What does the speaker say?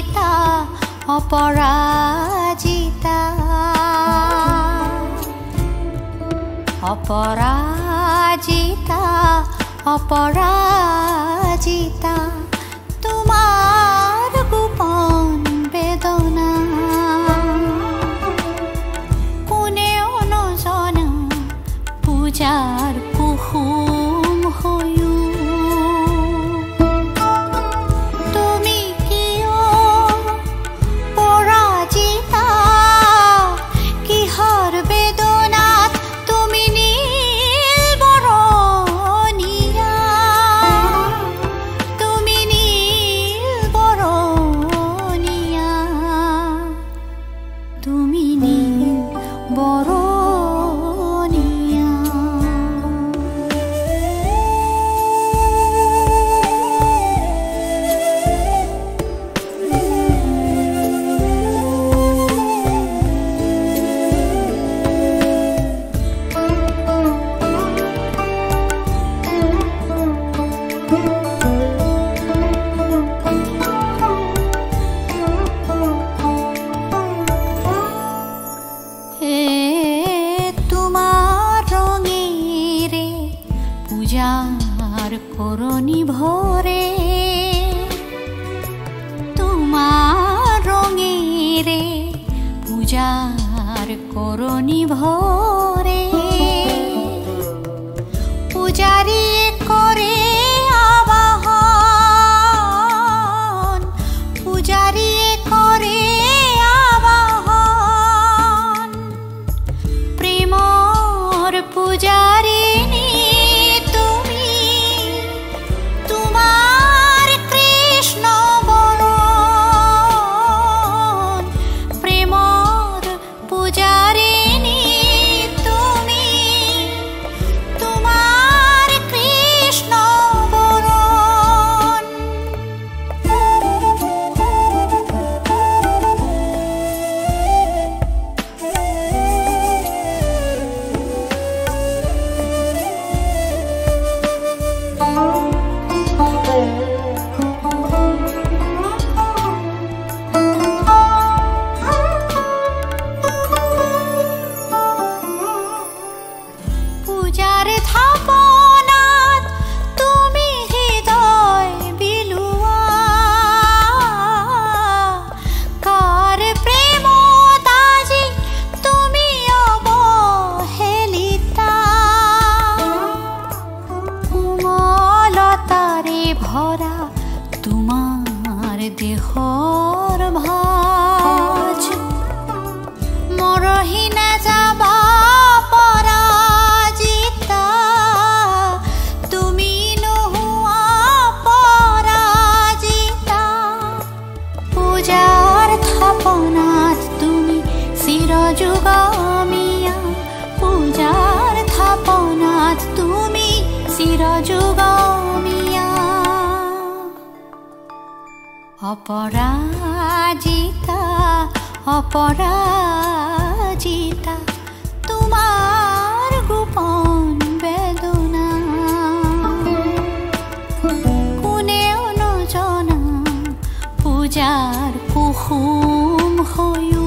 অপরাজিতা অপরাজিতা অপরাজিতা অপরাজিতা তোমার গোপন বেদনা কোনেও নজনা পূজাৰ কুসুম হৈও তুমি কিয় পৰাজিতা কিহৰ বেদনাত তুমি নীল বৰণীয়া তুমি নীল বৰণীয়া তুমি নীল বৰণীয়া পূজাৰ কৰণী ভৰে তোমাৰ ৰঙেৰে পূজাৰ কৰণী ভৰে পূজাৰীয়ে কৰে আবাহন পূজাৰীয়ে কৰে আবাহন প্ৰেমৰ পূজাৰী ভৰা তোমাৰ দেহৰ ভাজ মৰহি নাযাবা পৰাজিতা তুমি নোহোৱা পৰাজিতা পূজাৰ থাপনাত তুমি চিৰযুগমীয়া পূজাৰ থাপনাত তুমি চিৰযুগমীয়া অপৰাজিতা অপৰাজিতা তোমাৰ গোপন বেদনা কোনেও নজনা পূজাৰ কুসুম হৈও